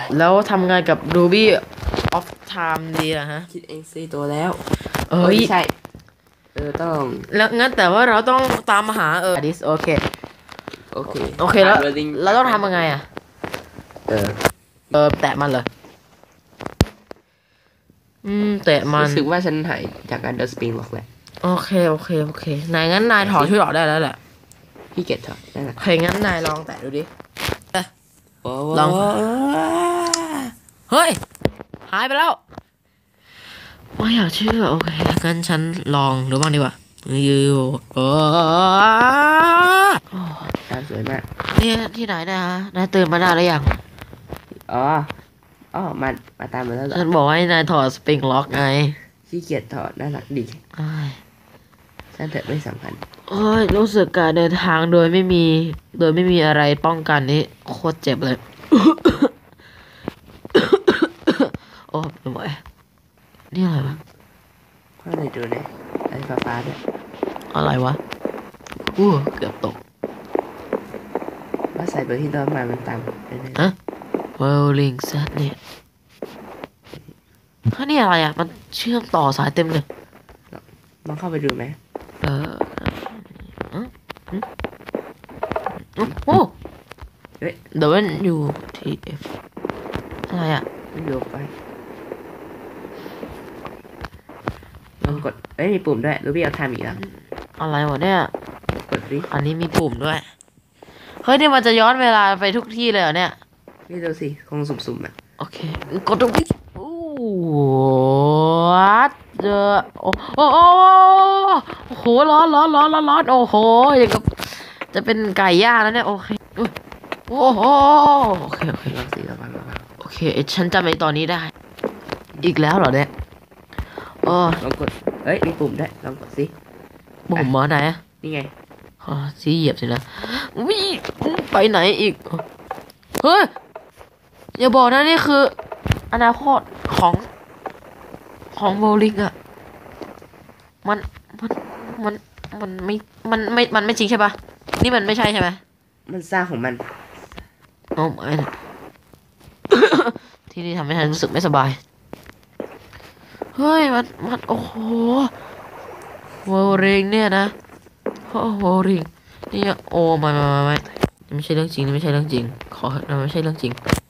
แล้วทำงานกับ Ruby of Time ดีนะฮะคิดเองซีตัวแล้วไม่ใช่ต้องแล้วงั้นแต่ว่าเราต้องตามหาดิสโอเคแล้วเราต้องทำยังไงอ่ะแตะมันเลยแตะมันรู้สึกว่าฉันหายจากการเดอะสปริงล็อกแหละโอเคนายงั้นนายถอดชุดออกได้แล้วแหละพี่เก็ตถอดได้แหละโอเคงั้นนายลองแตะดูดิลองเฮ้ยหายไปแล้วไม่อยากเชื่อโอเคงั้นฉันลองดูบ้างดีกว่าสวยมากนี่ที่ไหนนะฮะนายตื่นมาได้หรือยังมาตามมาแล้วฉันบอกให้นายถอดสปริงล็อกไงขี้เกียจถอดน่ารักดีฉันเถอะไม่สำคัญรู้สึกการเดินทางโดยไม่มีอะไรป้องกันนี่โคตรเจ็บเลยโอ้ไม่ไหวนี่อะไรวะข้างในดูเนี่ยไอ้ฟ้าเนี่ยอะไรวะเกือบตกว่าใส่เบอร์ที่ต้นมามันตามเวลลิงเซตเนี่ยนี่อะไรอ่ะมันเชื่อมต่อสายเต็มเลยลองเข้าไปดูไหม WTF อะไรอ่ะมันโยกไปลองกดมีปุ่มด้วยรู้พี่เอาทำอีกแล้วอะไรวะเนี่ยกดดิอันนี้มีปุ่มด้วยเฮ้ยนี่มันจะย้อนเวลาไปทุกที่เลยเหรอเนี่ยนี่ดูสิคงสุ่มๆอ่ะโอเคกดตรงนี้What the โอ้โหร้อนโอ้โหอย่างกับจะเป็นไก่ย่างแล้วเนี่ยโอเคโอ้โหโอเคลองสิระวังโอเคฉันจำไอ้ตอนนี้ได้อีกแล้วเหรอเนี่ยลองกดมีปุ่มด้วยลองกดสิปุ่มไหนอ่ะนี่ไงสีเหยียบสินะวิ่งไปไหนอีกเฮ้ยอย่าบอกนะนี่คืออนาคตของโบลิ่งอ่ะมันไม่จริงใช่ปะนี่มันไม่ใช่ใช่ไหมมันสร้างของมันไม่ที่นี่ทำให้ฉันรู้สึกไม่สบายเฮ้ยมันโอ้โหโบลิ่งเนี่ยนะโบลิ่งนี่โอ้ไม่ใช่เรื่องจริงไม่ใช่เรื่องจริงขอไม่ใช่เรื่องจริง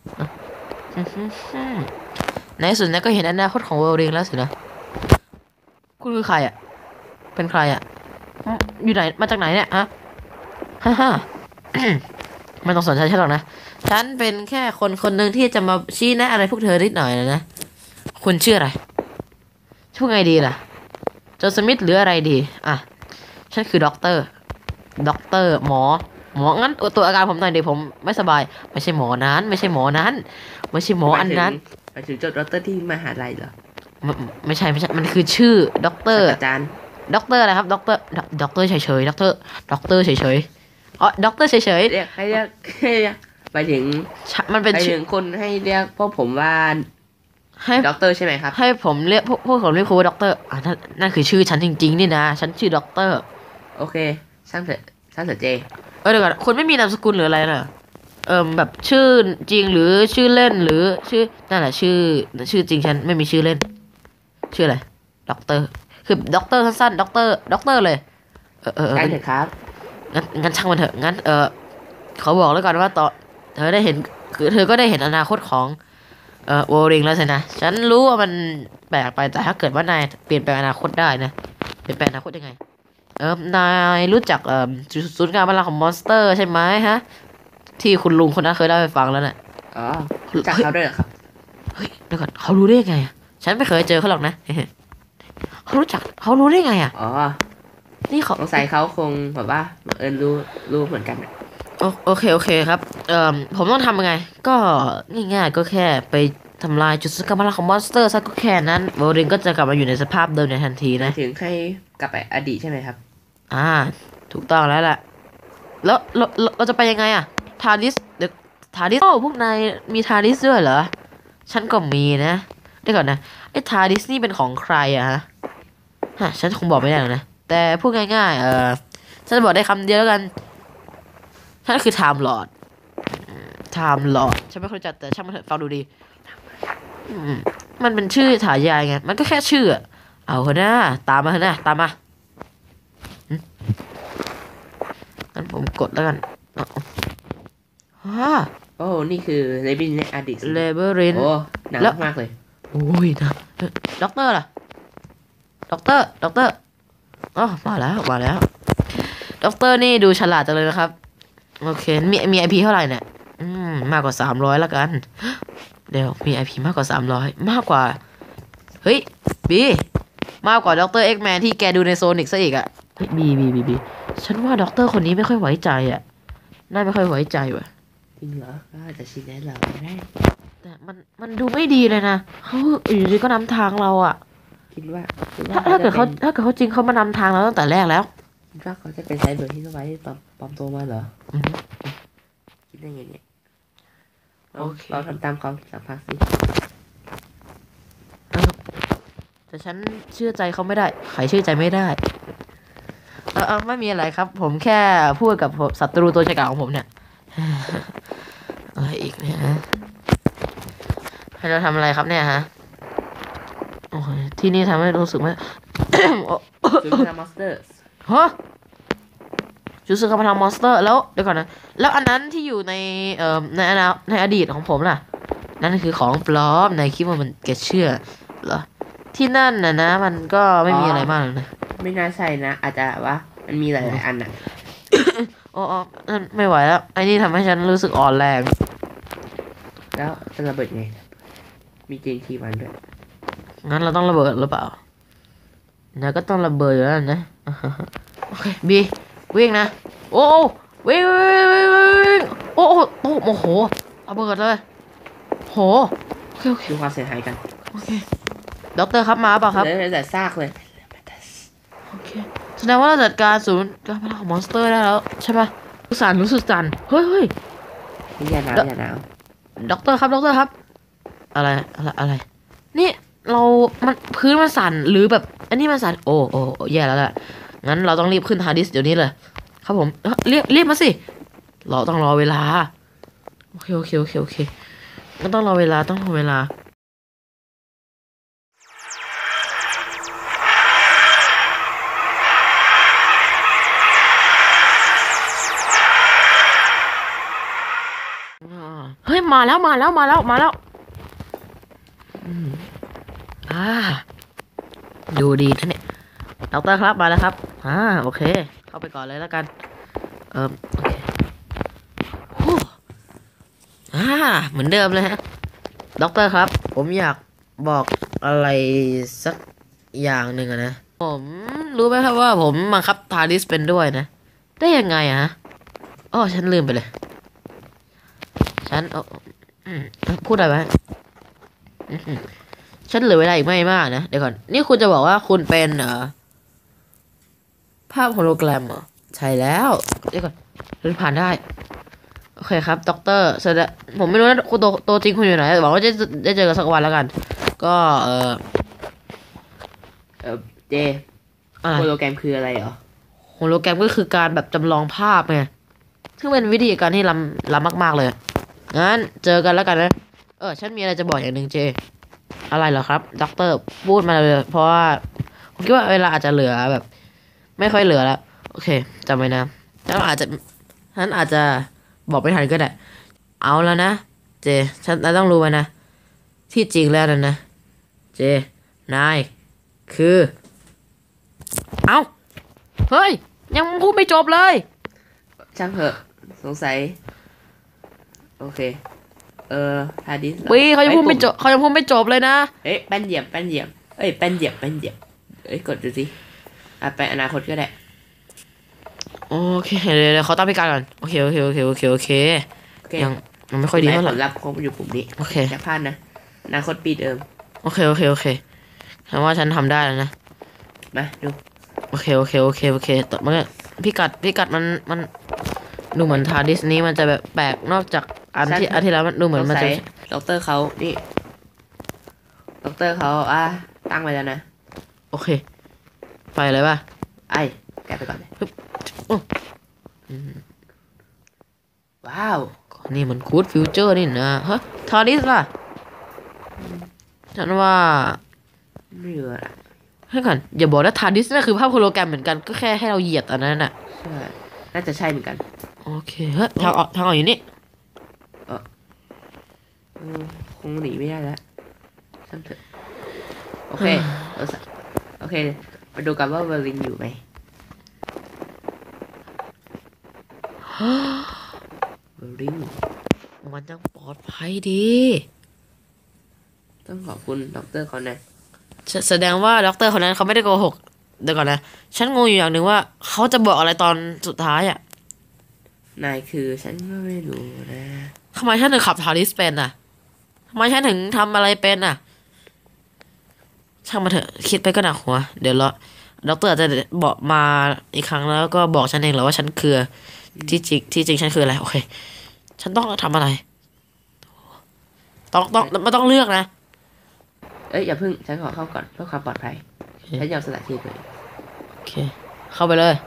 ในสุดนะก็เห็นอนาคตของโบลิ่งแล้วสินะคุณคือใครอ่ะเป็นใครอ่ะอยู่ไหนมาจากไหนเนี่ยฮะไม่ต้องสนใจฉันหรอกนะฉันเป็นแค่คนหนึ่งที่จะมาชี้แนะอะไรพวกเธอนิดหน่อยนะคุณชื่ออะไรชื่อไงดีล่ะโจสมิธหรืออะไรดีฉันคือด็อกเตอร์หมองั้นตัวอาการผมหน่อยดิผมไม่สบายไม่ใช่หมอนั้นไม่ใช่หมออันนั้นไปถึงด็อกเตอร์ที่มหาลัยเหรอไม่ใช่มันคือชื่อด็อกเตอร์อาจารย์ด็อกเตอร์อะไรครับด็อกเตอร์เฉยด็อกเตอร์เฉยด็อกเตอร์เฉยเรียกไปถึงมันเป็นชื่อคนให้เรียกพวกผมว่าด็อกเตอร์ใช่ไหมครับให้ผมเรียกพวกผมเรียกคุณว่าด็อกเตอร์นั่นคือชื่อฉันจริงๆนี่นะฉันชื่อด็อกเตอร์โอเคช่างเถอะเจเดี๋ยวก่อนคุณไม่มีนามสกุลหรืออะไรนะแบบชื่อจริงหรือชื่อเล่นหรือชื่อนั่นแหละชื่อจริงฉันไม่มีชื่อเล่นชื่ออะไรด็อกเตอร์คือด็อกเตอร์สั้นๆด็อกเตอร์เลยได้เถอะครับงั้นช่างมันเถอะงั้นเขาบอกแล้วกันว่าต่อเธอได้เห็นคือเธอก็ได้เห็นอนาคตของโวลิงแล้วสินะฉันรู้ว่ามันแปลกไปแต่ถ้าเกิดว่านายเปลี่ยนแปลงอนาคตได้นะเปลี่ยนแปลงอนาคตยังไงนายรู้จักศูนย์การพลังของมอนสเตอร์ใช่ไหมฮะที่คุณลุงคนนั้นเคยเล่าให้ฟังแล้วน่ะรู้จักเขาด้วยเหรอครับเฮ้ยเดี๋ยวก่อนเขารู้ได้ไงฉันไม่เคยเจอเขาหรอกนะเขารู้ได้ไงนี่เขาสงสัยเขาคงแบบว่ารู้เหมือนกันโอเคครับผมต้องทำยังไงก็ง่ายๆก็แค่ไปทำลายจุดสกัดพลังของมอนสเตอร์ซะก็แค่นั้นโบลิงก็จะกลับมาอยู่ในสภาพเดิมในทันทีนะถึงให้กลับไปอดีตใช่ไหมครับถูกต้องแล้วแหละแล้วเราจะไปยังไงทาริสพวกนายมีทาริสด้วยเหรอฉันก็มีนะเดี๋ยวก่อนนะไอ้ทาริสนี่เป็นของใครฮะฉันคงบอกไม่ได้หรอกนะแต่พูดง่ายๆฉันบอกได้คำเดียวแล้วกันฉันคือไทม์ลอร์ด Time Lord ฉันไม่เข้าใจแต่ช่างมันเถอะฟังดูดีมันเป็นชื่อฉายาไงมันก็แค่ชื่อเอาเถอะนะตามมาเถอะนะตามมางั้นผมกดแล้วกันโอ้นี่คือเลบินในอดีตเลเบอรินโอ้หนักมากเลยโอ้ยนะด็อกเตอร์ล่ะด็อกเตอร์อ๋อมาแล้วด็อกเตอร์นี่ดูฉลาดจังเลยนะครับโอเคมีไอพีเท่าไหร่เนี่ยมากกว่า300แล้วกันเดี๋ยวมีไอพีมากกว่า300มากกว่าเฮ้ยบีมากกว่าด็อกเตอร์เอ็กแมนที่แกดูในโซนิกซะอีกอะเฮ้ยบีฉันว่าด็อกเตอร์คนนี้ไม่ค่อยไว้ใจอะน่าไม่ค่อยไว้ใจว่ะจริงเหรอก็อาจจะชี้แนะเราก็ได้แต่มันดูไม่ดีเลยนะเขาอยู่ดีก็นำทางเราอะคิดว่าถ้าเกิดเขาจริงเขามานำทางเราตั้งแต่แรกแล้วคิดว่าเขาจะเป็นไซเบอร์ที่สบายที่ปลอมตัวมาเหรอคิดได้ไงเนี่ยเราทำตามเขาสักพักสิแต่ฉันเชื่อใจเขาไม่ได้ใครเชื่อใจไม่ได้ไม่มีอะไรครับ ผมแค่พูดกับศัตรูตัวฉกาจของผมเนี่ยอะไรอีกเนี่ยฮะให้เราทำอะไรครับเนี่ยฮะโอ้ยที่นี่ทำให้รู้สึกว่าจูเนียร์มาสเตอร์ฮะจูซึคามาทามอนสเตอร์แล้วเดี๋ยวก่อนนะแล้วอันนั้นที่อยู่ในในอดีตของผมล่ะนั่นคือของปลอมนายคิดว่ามันแกเชื่อเหรอที่นั่นนะมันก็ไม่มีอะไรมากเลยนะไม่น่าใช่นะ อาจจะว่ามันมีหลายๆอันอ่ะอ๋อนั่นไม่ไหวแล้วไอ้นี่ทำให้ฉันรู้สึกอ่อนแรงแล้วจะระเบิดไงมีจริงทีมันด้วยงั้นเราต้องระเบิดหรือเปล่านะก็ต้องระเบิดอยู่แล้วนะโอเคบีวิ่งนะโอ้วิ่งโอ้โหระเบิดเลยโหโอเคดูความเสียหายกันโอเคด็อกเตอร์ครับมาเปล่าครับเหลือแต่ซากเลยโอเคแสดงว่าเราจัดการศูนย์การพัฒนามอนสเตอร์ได้แล้วใช่ปะรู้สึกสั่นเฮ้ยอย่าหนาวอย่าหนาวด็อกเตอร์ครับอะไรนี่มันพื้นมันสั่นหรือแบบอันนี้มันสั่นโอ้แย่แล้วแหละงั้นเราต้องรีบขึ้นฮาร์ดดิสก์เดี๋ยวนี้เลยครับผมรีบมาสิเราต้องรอเวลาโอเคงั้นต้องรอเวลาเฮ้ยมาแล้วอ่าดูดีนะเนี่ยด็อกเตอร์ครับมาแล้วครับโอเคเข้าไปก่อนเลยแล้วกันโอเคฮู้เหมือนเดิมเลยฮะด็อกเตอร์ครับผมอยากบอกอะไรสักอย่างหนึ่งนะผมรู้ไหมครับว่าผมบังคับทาริสเป็นด้วยนะได้ยังไงอะฮะอ๋อฉันลืมไปเลยฉันพูดอะไรวะฉันเหลือเวลาอีกไม่มากนะเดี๋ยวก่อนนี่คุณจะบอกว่าคุณเป็นภาพโฮโลแกรมเหรอใช่แล้วเดี๋ยวก่อนฉันผ่านได้โอเคครับด็อกเตอร์แสดงผมไม่รู้นะคุณตัวจริงคุณอยู่ไหนหวังว่าจะได้เจอกันสักวันแล้วกันก็เจโฮโลแกรมคืออะไรเหรอโฮโลแกรมก็คือการแบบจำลองภาพไงซึ่งเป็นวิธีการที่ล้ำมากๆเลยงั้นเจอกันแล้วกันนะฉันมีอะไรจะบอกอย่างหนึ่งเจอะไรเหรอครับด็อกเตอร์พูดมาเลยเพราะว่าผมคิดว่าเวลาอาจจะเหลือแบบไม่ค่อยเหลือแล้วโอเคจำไว้นะแล้วอาจจะบอกไม่ทันก็ได้เอาแล้วนะเจฉันต้องรู้ไว้นะที่จริงแล้วนะเจนายคือเอาเฮ้ยยังพูดไม่จบเลยช่างเถอะสงสัยโอเคฮาร์ดดิสก์เขายังพูดไม่จบเลยนะแป้นเหยียบแป้นเหยียบเกดดูสิไปอนาคตก็ได้โอเคเดี๋ยวเขาตั้งพิการก่อนโอเคยังไม่ค่อยดีเท่าไหร่ผลลัพธ์ของอยู่ปุ่มนี้โอเคจะพลาดนะอนาคตปีเดิมโอเคฉันว่าฉันทำได้แล้วนะมาดูโอเคต่อมาพิกัดมันดูเหมือนทาร์ดิสนี้มันจะแบบแปลกนอกจากอันที่แล้วมันดูเหมือนมันจะด็อกเตอร์เขาตั้งไว้แล้วนะโอเคไปเลยป่ะแกไปก่อนเลยว้าวก่อนนี่มันคูดฟิวเจอร์นี่นะฮะทาริสล่ะฉันว่าไม่เหลือละให้ก่อนอย่าบอกนะทาริสนั่นคือภาพโฮโลแกรมเหมือนกันก็แค่ให้เราเหยียดอันนั้นน่ะใช่น่าจะใช่เหมือนกันโอเคเฮ้ยทางออกอยู่นี่คงหนีไม่ได้แล้วช่างเถอะโอเคโอเคมาดูกันว่าเวอร์ลินอยู่ไหมเวอร์ลินมันยังปลอดภัยดีต้องขอบคุณด็อกเตอร์เขานะแสดงว่าด็อกเตอร์คนนั้นเขาไม่ได้โกหกเดี๋ยวก่อนนะฉันงงอยู่อย่างหนึ่งว่าเขาจะบอกอะไรตอนสุดท้ายอ่ะนายคือฉันก็ไม่รู้นะทำไมฉันถึงขับทาริสเป็นอ่ะทำไมฉันถึงทำอะไรเป็นอ่ะช่างมาเถอะคิดไปก็หนักหัวเดี๋ยวด็อกเตอร์อาจจะบอกมาอีกครั้งแล้วก็บอกฉันเองเหรอว่าฉันคือที่จริงฉันคืออะไรโอเคฉันต้องทำอะไรต้องไม่ต้องเลือกนะเอ้ยอย่าเพิ่งฉันขอเข้าก่อนเพื่อความปลอดภัยฉันยอมสละชีพเลยโอเคเข้าไปเลย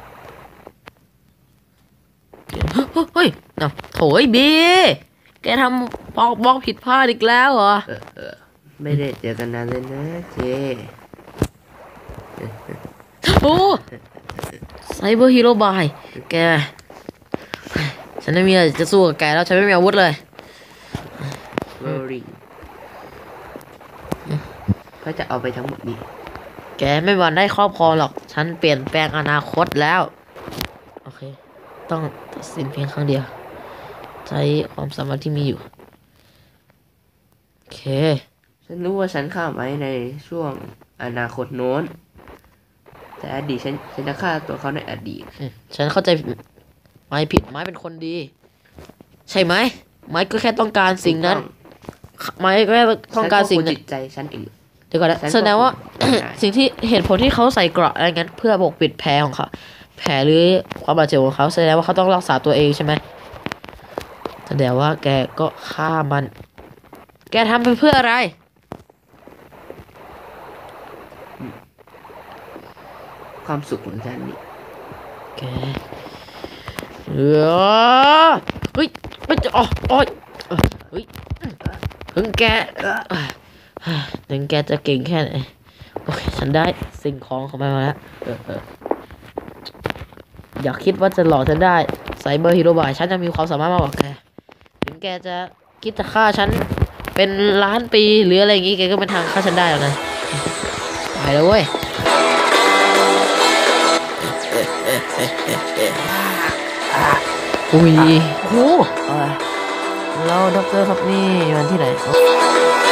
เฮ้ยน่ะโถยบีแกทำบล็อกผิดพลาดอีกแล้วเหรอไม่ได้เจอกันนานเลยนะเจโอ้ไซเบอร์ฮีโร่บายแกฉันไม่มีอะไรจะสู้กับแกแล้วฉันไม่มีอาวุธเลยเวอร์ลินเขาจะเอาไปทั้งหมดนี้แกไม่มีวันได้ครอบครองหรอกฉันเปลี่ยนแปลงอนาคตแล้วโอเคต้องตัดสินเพียงครั้งเดียวใช้ความสามารถที่มีอยู่โอเคฉันรู้ว่าฉันฆ่าไว้ในช่วงอนาคตโน้นแต่อดีตฉันจะฆ่าตัวเขาในอดีตฉันเข้าใจไม้ผิดไม้เป็นคนดี ใช่ไหมไม้ก็แค่ต้องการสิ่งนั้นไม้ก็แค่ต้องการสิ่งฉันนั้นจิตใจฉันเองเดี๋ยวก่อนนะฉันก็แสดงว่าคงสิ่งที่เหตุผลที่เขาใส่เกราะอะไรงั้นเพื่อปกปิดแผลของเขาแผลหรือความบาดเจ็บของเขาแสดงว่าเขาต้องรักษาตัวเองใช่ไหมแสดงว่าแกก็ฆ่ามัน แกทำไปเพื่ออะไรความสุขของฉันนี่แกเฮ้ยไม่จะอ๋อเฮ้ยถึงแกถึงแกจะเก่งแค่ไหนโอเคฉันได้สิ่งของของมันมาแล้วอย่าคิดว่าจะหลอกฉันได้ไซเบอร์ฮีโร่บายฉันจะมีความสามารถมากกว่าแกถึงแกจะคิดจะฆ่าฉันเป็นล้านปีหรืออะไรอย่างงี้แกก็เป็นทางฆ่าฉันได้แล้วนะไปแล้วเว้ยอุ้ยโอ้แล้วด็อกเตอร์ครับนี่วันที่ไหน